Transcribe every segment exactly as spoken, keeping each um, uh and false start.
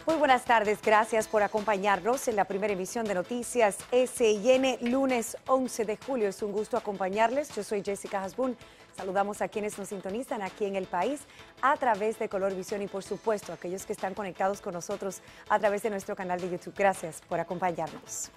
Muy buenas tardes, gracias por acompañarnos en la primera emisión de Noticias S I N, lunes once de julio. Es un gusto acompañarles, yo soy Jessica Hasbun. Saludamos a quienes nos sintonizan aquí en el país a través de Color Visión y por supuesto a aquellos que están conectados con nosotros a través de nuestro canal de YouTube. Gracias por acompañarnos.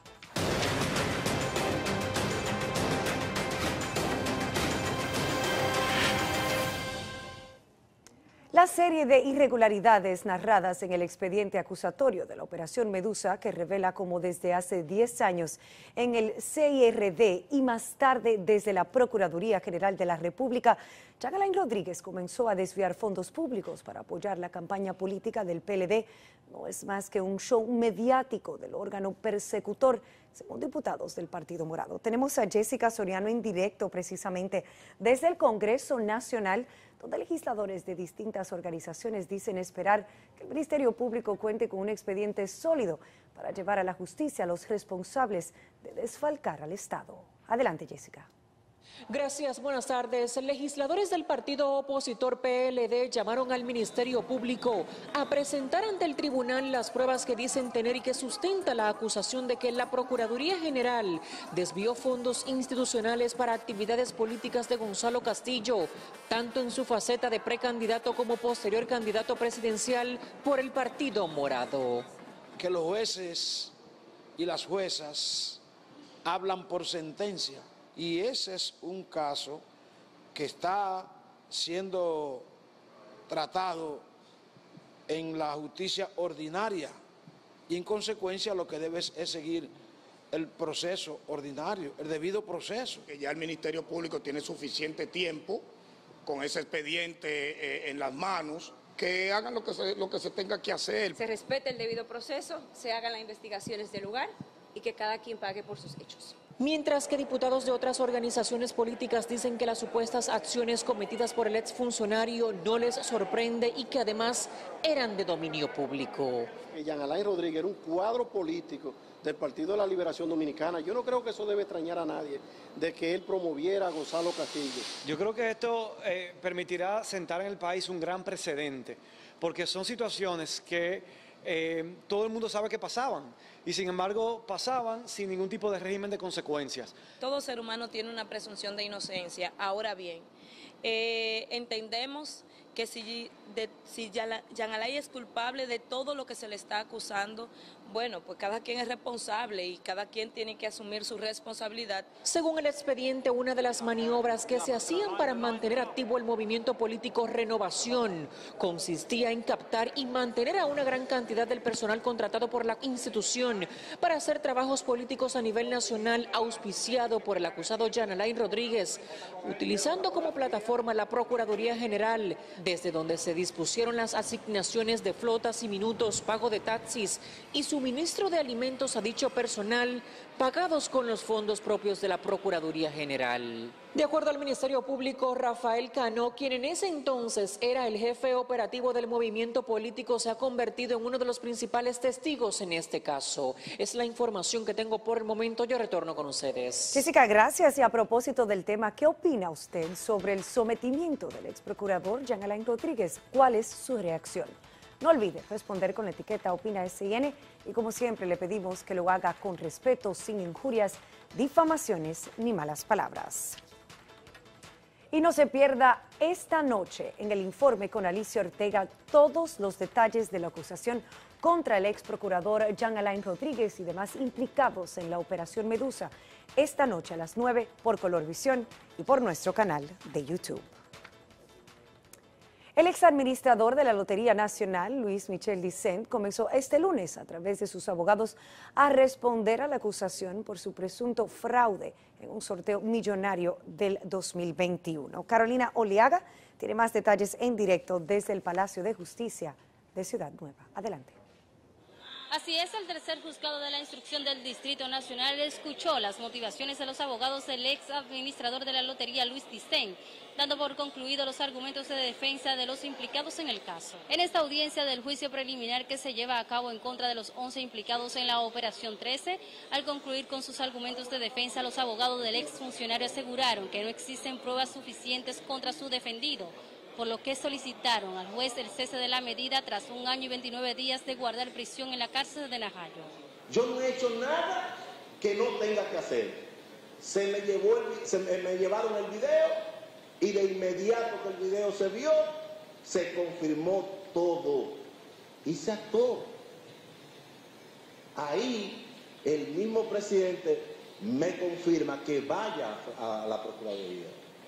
La serie de irregularidades narradas en el expediente acusatorio de la Operación Medusa, que revela cómo desde hace diez años en el C I R D y más tarde desde la Procuraduría General de la República, Jean Alain Rodríguez comenzó a desviar fondos públicos para apoyar la campaña política del P L D, no es más que un show mediático del órgano persecutor, según diputados del Partido Morado. Tenemos a Jessica Soriano en directo precisamente desde el Congreso Nacional, donde legisladores de distintas organizaciones dicen esperar que el Ministerio Público cuente con un expediente sólido para llevar a la justicia a los responsables de desfalcar al Estado. Adelante, Jessica. Gracias, buenas tardes. Legisladores del partido opositor P L D llamaron al Ministerio Público a presentar ante el tribunal las pruebas que dicen tener y que sustenta la acusación de que la Procuraduría General desvió fondos institucionales para actividades políticas de Gonzalo Castillo, tanto en su faceta de precandidato como posterior candidato presidencial por el Partido Morado. Que los jueces y las juezas hablan por sentencia. Y ese es un caso que está siendo tratado en la justicia ordinaria y en consecuencia lo que debe es seguir el proceso ordinario, el debido proceso. Que ya el Ministerio Público tiene suficiente tiempo con ese expediente eh, en las manos, que hagan lo que, se, lo que se tenga que hacer. Se respete el debido proceso, se hagan las investigaciones del lugar y que cada quien pague por sus hechos. Mientras que diputados de otras organizaciones políticas dicen que las supuestas acciones cometidas por el exfuncionario no les sorprende y que además eran de dominio público. Jean Alain Rodríguez era un cuadro político del Partido de la Liberación Dominicana. Yo no creo que eso debe extrañar a nadie, de que él promoviera a Gonzalo Castillo. Yo creo que esto eh, permitirá sentar en el país un gran precedente, porque son situaciones que eh, todo el mundo sabe que pasaban. Y sin embargo pasaban sin ningún tipo de régimen de consecuencias. Todo ser humano tiene una presunción de inocencia. Ahora bien, eh, entendemos que si, de, si Jean Alain es culpable de todo lo que se le está acusando, bueno, pues cada quien es responsable y cada quien tiene que asumir su responsabilidad. Según el expediente, una de las maniobras que se hacían para mantener activo el movimiento político Renovación consistía en captar y mantener a una gran cantidad del personal contratado por la institución para hacer trabajos políticos a nivel nacional, auspiciado por el acusado Jean Alain Rodríguez, utilizando como plataforma la Procuraduría General, desde donde se dispusieron las asignaciones de flotas y minutos, pago de taxis y suministro de alimentos a dicho personal, pagados con los fondos propios de la Procuraduría General. De acuerdo al Ministerio Público, Rafael Cano, quien en ese entonces era el jefe operativo del movimiento político, se ha convertido en uno de los principales testigos en este caso. Es la información que tengo por el momento. Yo retorno con ustedes. Jessica, gracias. Y a propósito del tema, ¿qué opina usted sobre el sometimiento del ex procurador Jean Alain Rodríguez? ¿Cuál es su reacción? No olvide responder con la etiqueta Opina S I N y como siempre le pedimos que lo haga con respeto, sin injurias, difamaciones ni malas palabras. Y no se pierda esta noche en el informe con Alicia Ortega todos los detalles de la acusación contra el ex procurador Jean Alain Rodríguez y demás implicados en la Operación Medusa. Esta noche a las nueve por Color Visión y por nuestro canal de YouTube. El exadministrador de la Lotería Nacional, Luis Michel Dicent, comenzó este lunes a través de sus abogados a responder a la acusación por su presunto fraude en un sorteo millonario del dos mil veintiuno. Carolina Oliaga tiene más detalles en directo desde el Palacio de Justicia de Ciudad Nueva. Adelante. Así es, el tercer juzgado de la instrucción del Distrito Nacional escuchó las motivaciones de los abogados del ex administrador de la lotería, Luis Dicent, dando por concluido los argumentos de defensa de los implicados en el caso. En esta audiencia del juicio preliminar que se lleva a cabo en contra de los once implicados en la Operación trece, al concluir con sus argumentos de defensa, los abogados del exfuncionario aseguraron que no existen pruebas suficientes contra su defendido, por lo que solicitaron al juez el cese de la medida tras un año y veintinueve días de guardar prisión en la cárcel de Najayo. Yo no he hecho nada que no tenga que hacer. Se me, llevó el, se me, me llevaron el video y de inmediato que el video se vio, se confirmó todo y se actuó. Ahí el mismo presidente me confirma que vaya a la Procuraduría.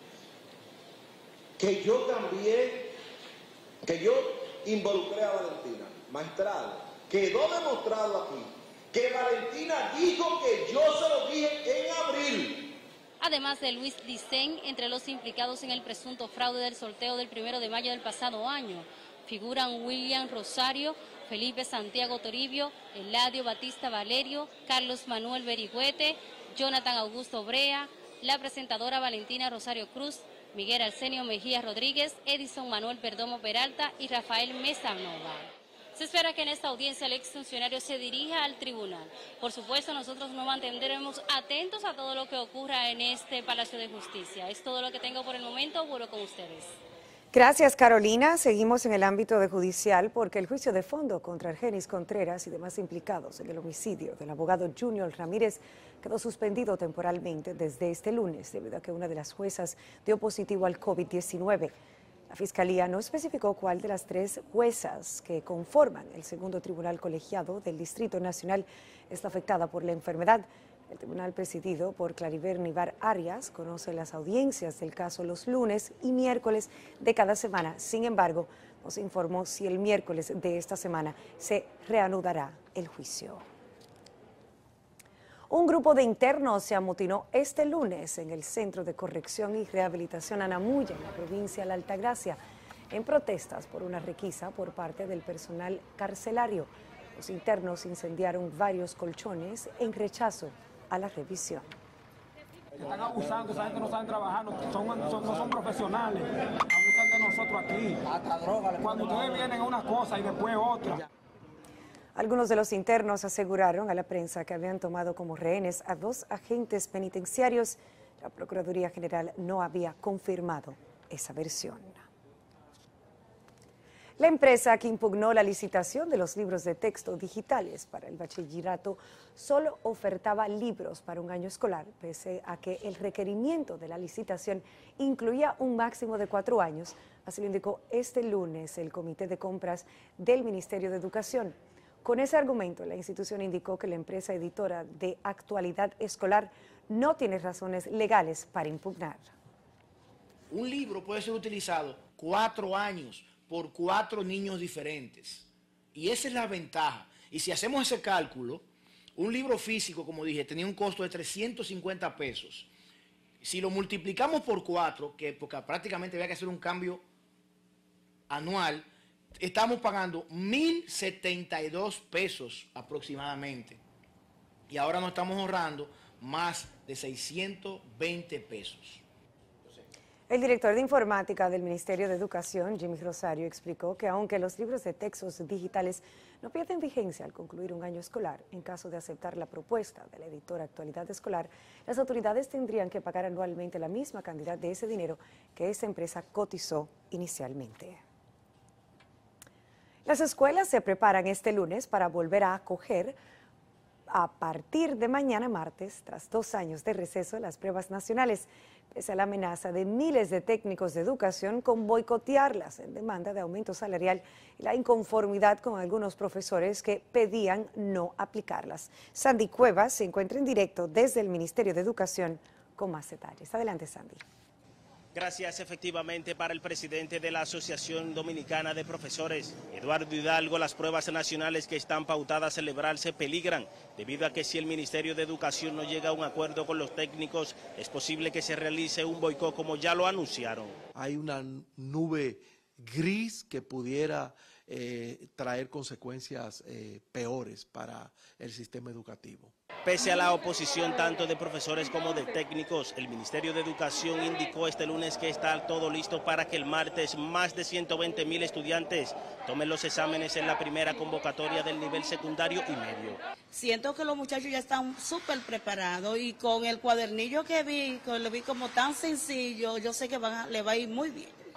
Que yo también, que yo involucré a Valentina, magistrado. Quedó demostrado aquí que Valentina dijo que yo se lo dije en abril. Además de Luis Dicen, entre los implicados en el presunto fraude del sorteo del primero de mayo del pasado año, figuran William Rosario, Felipe Santiago Toribio, Eladio Batista Valerio, Carlos Manuel Berigüete, Jonathan Augusto Brea, la presentadora Valentina Rosario Cruz, Miguel Arsenio Mejía Rodríguez, Edison Manuel Perdomo Peralta y Rafael Mesa Nova. Se espera que en esta audiencia el exfuncionario se dirija al tribunal. Por supuesto, nosotros nos mantendremos atentos a todo lo que ocurra en este Palacio de Justicia. Es todo lo que tengo por el momento. Vuelvo con ustedes. Gracias, Carolina. Seguimos en el ámbito de judicial porque el juicio de fondo contra Argenis Contreras y demás implicados en el homicidio del abogado Junior Ramírez quedó suspendido temporalmente desde este lunes debido a que una de las juezas dio positivo al COVID diecinueve. La Fiscalía no especificó cuál de las tres juezas que conforman el segundo tribunal colegiado del Distrito Nacional está afectada por la enfermedad. El tribunal presidido por Claribel Nivar Arias conoce las audiencias del caso los lunes y miércoles de cada semana. Sin embargo, nos informó si el miércoles de esta semana se reanudará el juicio. Un grupo de internos se amotinó este lunes en el Centro de Corrección y Rehabilitación Anamuya, en la provincia de la Altagracia, en protestas por una requisa por parte del personal carcelario. Los internos incendiaron varios colchones en rechazo a la revisión. Están abusando, esa gente no saben trabajar, no son, son, no son profesionales, abusan de nosotros aquí. Hasta droga. Cuando ustedes vienen a una cosa y después otra. Algunos de los internos aseguraron a la prensa que habían tomado como rehenes a dos agentes penitenciarios. La Procuraduría General no había confirmado esa versión. La empresa que impugnó la licitación de los libros de texto digitales para el bachillerato solo ofertaba libros para un año escolar, pese a que el requerimiento de la licitación incluía un máximo de cuatro años. Así lo indicó este lunes el Comité de Compras del Ministerio de Educación. Con ese argumento, la institución indicó que la empresa editora de Actualidad Escolar no tiene razones legales para impugnar. Un libro puede ser utilizado cuatro años por cuatro niños diferentes. Y esa es la ventaja. Y si hacemos ese cálculo, un libro físico, como dije, tenía un costo de trescientos cincuenta pesos. Si lo multiplicamos por cuatro, que porque prácticamente había que hacer un cambio anual, estamos pagando mil setenta y dos pesos aproximadamente. Y ahora nos estamos ahorrando más de seiscientos veinte pesos. El director de informática del Ministerio de Educación, Jimmy Rosario, explicó que aunque los libros de textos digitales no pierden vigencia al concluir un año escolar, en caso de aceptar la propuesta de la editora Actualidad Escolar, las autoridades tendrían que pagar anualmente la misma cantidad de ese dinero que esa empresa cotizó inicialmente. Las escuelas se preparan este lunes para volver a acoger a partir de mañana martes, tras dos años de receso, las pruebas nacionales, pese a la amenaza de miles de técnicos de educación con boicotearlas en demanda de aumento salarial y la inconformidad con algunos profesores que pedían no aplicarlas. Sandy Cuevas se encuentra en directo desde el Ministerio de Educación con más detalles. Adelante, Sandy. Gracias. Efectivamente, para el presidente de la Asociación Dominicana de Profesores, Eduardo Hidalgo, las pruebas nacionales que están pautadas a celebrarse peligran, debido a que si el Ministerio de Educación no llega a un acuerdo con los técnicos, es posible que se realice un boicot como ya lo anunciaron. Hay una nube gris que pudiera eh, traer consecuencias eh, peores para el sistema educativo. Pese a la oposición tanto de profesores como de técnicos, el Ministerio de Educación indicó este lunes que está todo listo para que el martes más de ciento veinte mil estudiantes tomen los exámenes en la primera convocatoria del nivel secundario y medio. Siento que los muchachos ya están súper preparados y con el cuadernillo que vi, que lo vi como tan sencillo, yo sé que van a, le va a ir muy bien.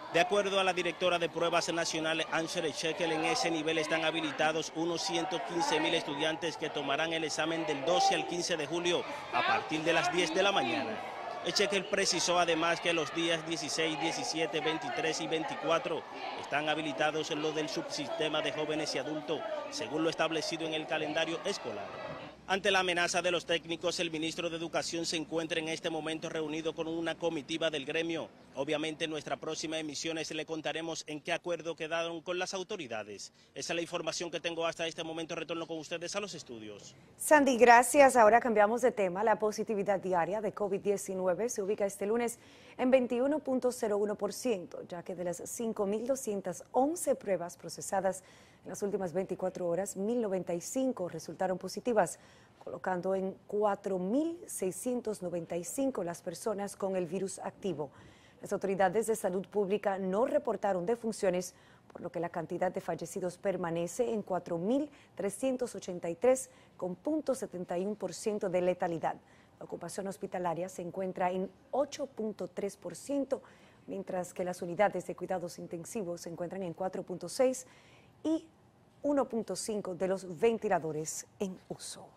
De acuerdo a la directora de pruebas nacionales, Ángel Shekel, en ese nivel están habilitados unos ciento quince mil estudiantes que tomarán el examen del doce al quince de julio a partir de las diez de la mañana. Shekel precisó además que los días dieciséis, diecisiete, veintitrés y veinticuatro están habilitados en lo del subsistema de jóvenes y adultos, según lo establecido en el calendario escolar. Ante la amenaza de los técnicos, el ministro de Educación se encuentra en este momento reunido con una comitiva del gremio. Obviamente en nuestra próxima emisión le contaremos en qué acuerdo quedaron con las autoridades. Esa es la información que tengo hasta este momento. Retorno con ustedes a los estudios. Sandy, gracias. Ahora cambiamos de tema. La positividad diaria de COVID diecinueve se ubica este lunes en veintiuno punto cero uno por ciento, ya que de las cinco mil doscientas once pruebas procesadas en las últimas veinticuatro horas, mil noventa y cinco resultaron positivas, colocando en cuatro mil seiscientos noventa y cinco las personas con el virus activo. Las autoridades de salud pública no reportaron defunciones, por lo que la cantidad de fallecidos permanece en cuatro mil trescientos ochenta y tres, con cero punto setenta y uno por ciento de letalidad. La ocupación hospitalaria se encuentra en ocho punto tres por ciento, mientras que las unidades de cuidados intensivos se encuentran en cuatro punto seis por ciento y uno punto cinco por ciento de los ventiladores en uso.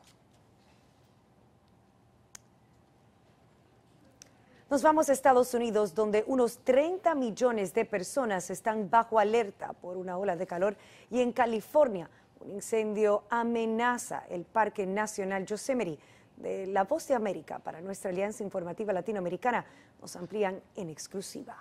Nos vamos a Estados Unidos, donde unos treinta millones de personas están bajo alerta por una ola de calor, y en California un incendio amenaza el Parque Nacional Yosemite. De La Voz de América para nuestra Alianza Informativa Latinoamericana nos amplían en exclusiva.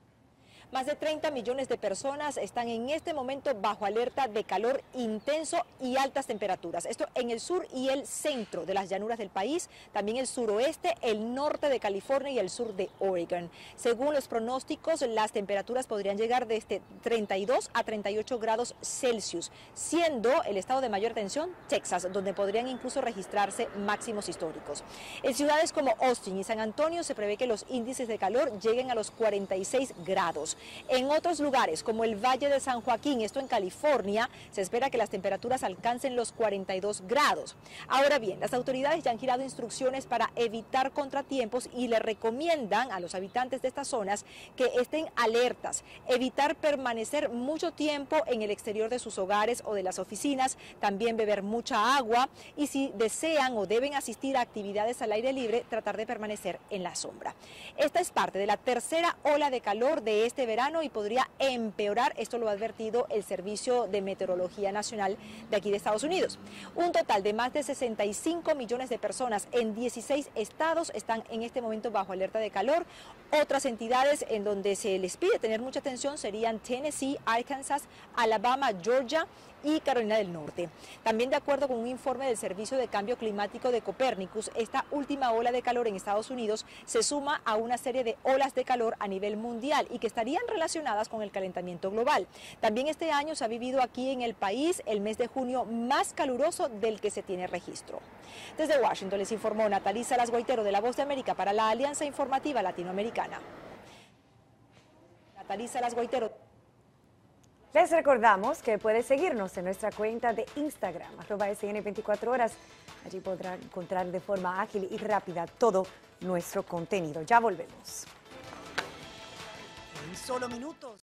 Más de treinta millones de personas están en este momento bajo alerta de calor intenso y altas temperaturas. Esto en el sur y el centro de las llanuras del país, también el suroeste, el norte de California y el sur de Oregon. Según los pronósticos, las temperaturas podrían llegar desde treinta y dos a treinta y ocho grados Celsius, siendo el estado de mayor tensión Texas, donde podrían incluso registrarse máximos históricos. En ciudades como Austin y San Antonio se prevé que los índices de calor lleguen a los cuarenta y seis grados. En otros lugares, como el Valle de San Joaquín, esto en California, se espera que las temperaturas alcancen los cuarenta y dos grados. Ahora bien, las autoridades ya han girado instrucciones para evitar contratiempos y le recomiendan a los habitantes de estas zonas que estén alertas, evitar permanecer mucho tiempo en el exterior de sus hogares o de las oficinas, también beber mucha agua y, si desean o deben asistir a actividades al aire libre, tratar de permanecer en la sombra. Esta es parte de la tercera ola de calor de este verano y podría empeorar, esto lo ha advertido el Servicio de Meteorología Nacional de aquí de Estados Unidos. Un total de más de sesenta y cinco millones de personas en dieciséis estados están en este momento bajo alerta de calor. Otras entidades en donde se les pide tener mucha atención serían Tennessee, Arkansas, Alabama, Georgia y Carolina del Norte. También, de acuerdo con un informe del Servicio de Cambio Climático de Copernicus, esta última ola de calor en Estados Unidos se suma a una serie de olas de calor a nivel mundial y que estarían relacionadas con el calentamiento global. También este año se ha vivido aquí en el país el mes de junio más caluroso del que se tiene registro. Desde Washington les informó Natalie Salas Guaitero de La Voz de América para la Alianza Informativa Latinoamericana. Natalie Salas Guaitero. Les recordamos que puede seguirnos en nuestra cuenta de Instagram, arroba S N veinticuatro horas. Allí podrán encontrar de forma ágil y rápida todo nuestro contenido. Ya volvemos. En solo minutos.